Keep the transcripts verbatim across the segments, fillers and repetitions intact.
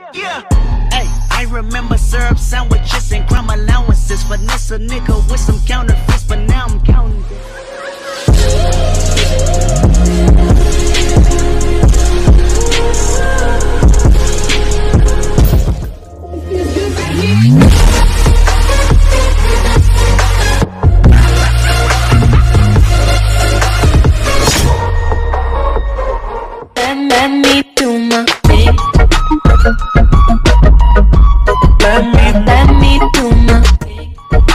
Yeah. Hey, I remember syrup sandwiches and crime allowances. Finesse a nigga with some counterfeits, but now I'm counting. Let me do my thing. Let me, let me do my thing.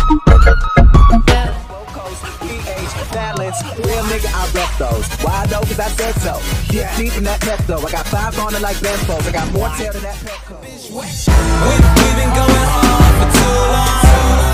Balance, real nigga, I rep those. Why though? Cause I said so. Get deep in that meth though. I got five on it like Benfolds. I got more tail than that Petco. We've been going on for too long.